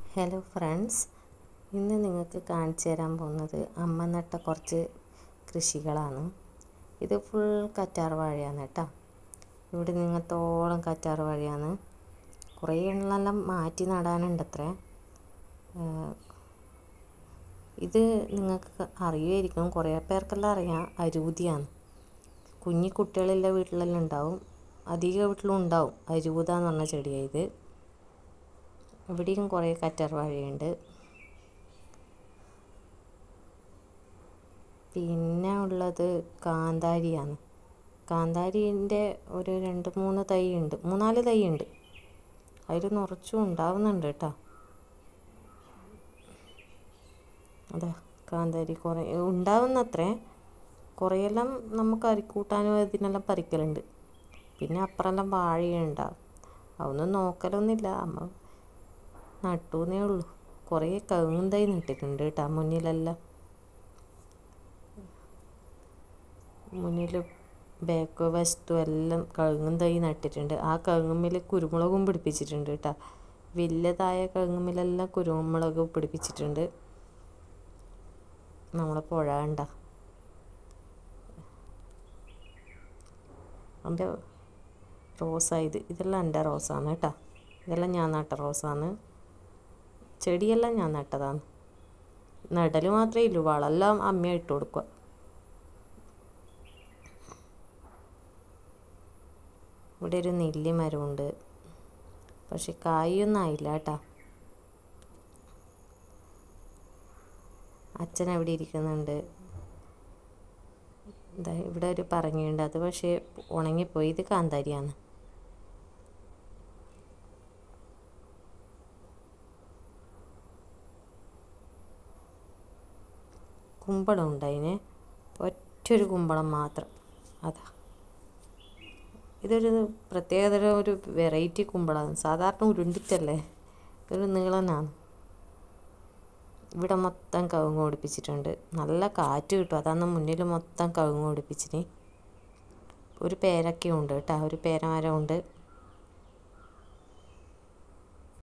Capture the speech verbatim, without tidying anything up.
Hello friends, ഇന്ന് നിങ്ങൾക്ക് കാണിച്ചു തരാൻ പോകുന്നത് അമ്മ നട്ട കുറച്ച് കൃഷികളാണ്. ഇത് ഫുൾ കറ്റാർ വാഴയാണ് കേട്ടോ. ഇവിടെ നിങ്ങത്തോളം കറ്റാർ വാഴയാണ്. കുറേ എണ്ണമെല്ലാം മാറ്റി നടാനുണ്ട് അത്ര. ഇത് നിങ്ങൾക്ക് അറിയുമായിരിക്കും, കുറേ പേർക്കെല്ലാം അറിയാം. അരൂതിയാണ്. കുഞ്ഞി കുട്ടികളുള്ള വീട്ടിലെല്ലാം ഉണ്ടാവും, അധിക വീട്ടിലും ഉണ്ടാവും. അരൂത എന്ന് പറഞ്ഞ ചെടിയാണ് ഇത്. ഇവിടെയും കുറേ കറ്റാർ വാഴയുണ്ട്. പിന്നെ ഉള്ളത് കാന്താരിയാണ്. കാന്താരീൻ്റെ ഒരു രണ്ട് മൂന്ന് തൈ ഉണ്ട്, മൂന്നാല് തൈ ഉണ്ട്. അതിൽ നിറച്ചും ഉണ്ടാവുന്നുണ്ട് കേട്ടോ. അതാ കാന്താരി കുറേ ഉണ്ടാവുന്നത്രേ. കുറേയെല്ലാം നമുക്ക് അരിക്കൂട്ടാനും ഇതിനെല്ലാം പറിക്കലുണ്ട്. പിന്നെ അപ്പുറമെല്ലാം വാഴയുണ്ടാവും. അതൊന്നും നോക്കലൊന്നുമില്ല, അമ്മ നട്ടൂന്നേ ഉള്ളൂ. കുറേ കവുങ്ങും തൈ നട്ടിട്ടുണ്ട് കേട്ടോ. മുന്നിലെല്ലാം മുന്നിൽ ബാക്ക് വശത്തും എല്ലാം കവുങ്ങും തൈ നട്ടിട്ടുണ്ട്. ആ കവുങ്ങുമ്മിൽ കുരുമുളകും പിടിപ്പിച്ചിട്ടുണ്ട് കേട്ടോ. വലുതായ കവുങ്ങുമ്മിലെല്ലാം കുരുമുളക് പിടിപ്പിച്ചിട്ടുണ്ട്. നമ്മളെ പുഴ കണ്ട എൻ്റെ റോസാ. ഇത് ഇതെല്ലാം എൻ്റെ റോസാണ് കേട്ടോ. ഇതെല്ലാം ഞാൻ നട്ട റോസാണ്. ചെടിയെല്ലാം ഞാൻ നട്ടതാണ്. നടൽ മാത്രമേ ഉള്ളൂ, വളമെല്ലാം അമ്മ ഇട്ട് കൊടുക്കുക. ഇവിടെ ഒരു നെല്ലി മരമുണ്ട്, പക്ഷെ കായൊന്നും ആയില്ല കേട്ടോ. അച്ഛൻ അവിടെ ഇരിക്കുന്നുണ്ട്. എന്താ ഇവിടെ ഒരു പറങ്ങിയുണ്ട്, അത് പക്ഷേ ഉണങ്ങിപ്പോയി. ഇത് കാന്താരിയാണ്. കുമ്പളം ഉണ്ടായിന്, ഒറ്റൊരു കുമ്പളം മാത്രം. അതാ ഇതൊരു പ്രത്യേകതരം ഒരു വെറൈറ്റി കുമ്പളമാണ്. സാധാരണ ഉരുണ്ടിട്ടല്ലേ, ഒരു നീളനാണ്. ഇവിടെ മൊത്തം കവുങ്ങ് ഓടിപ്പിച്ചിട്ടുണ്ട്. നല്ല കാറ്റ് കിട്ടും, അതാണ് മുന്നിൽ മൊത്തം കവുങ്ങ് ഓടിപ്പിച്ചിന്. ഒരു പേരൊക്കെ ഉണ്ട് കേട്ടോ, ഒരു പേരമരമുണ്ട്.